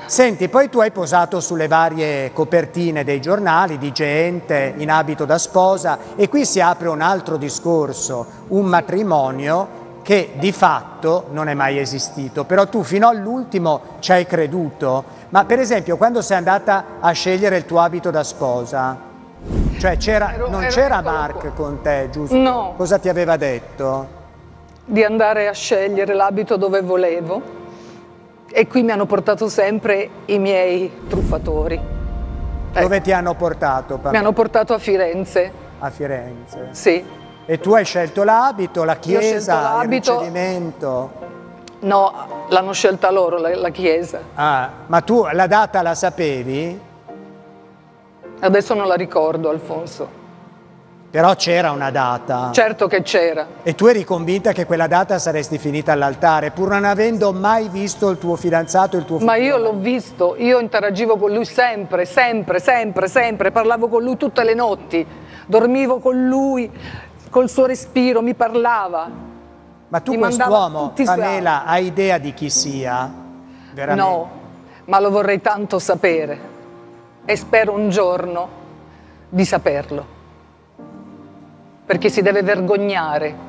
Senti, poi tu hai posato sulle varie copertine dei giornali di gente in abito da sposa e qui si apre un altro discorso, un matrimonio che di fatto non è mai esistito, però tu fino all'ultimo ci hai creduto. Ma per esempio quando sei andata a scegliere il tuo abito da sposa, cioè non c'era Mark con te, giusto? No. Cosa ti aveva detto? Di andare a scegliere l'abito dove volevo. E qui mi hanno portato sempre i miei truffatori. Dove ti hanno portato? Mi hanno portato a Firenze. A Firenze? Sì. E tu hai scelto l'abito, la chiesa, il l'abito. ricevimento? No, l'hanno scelta loro, la chiesa. Ah, ma tu la data la sapevi? Adesso non la ricordo, Alfonso. Però c'era una data. Certo che c'era. E tu eri convinta che quella data saresti finita all'altare, pur non avendo mai visto il tuo fidanzato, il tuo figlio? Ma io l'ho visto, io interagivo con lui sempre, sempre, sempre, sempre, parlavo con lui tutte le notti, dormivo con lui, col suo respiro, mi parlava. Ma tu Mi quest'uomo, tutti i Pamela, hai idea di chi sia? Veramente? No, ma lo vorrei tanto sapere e spero un giorno di saperlo, perché si deve vergognare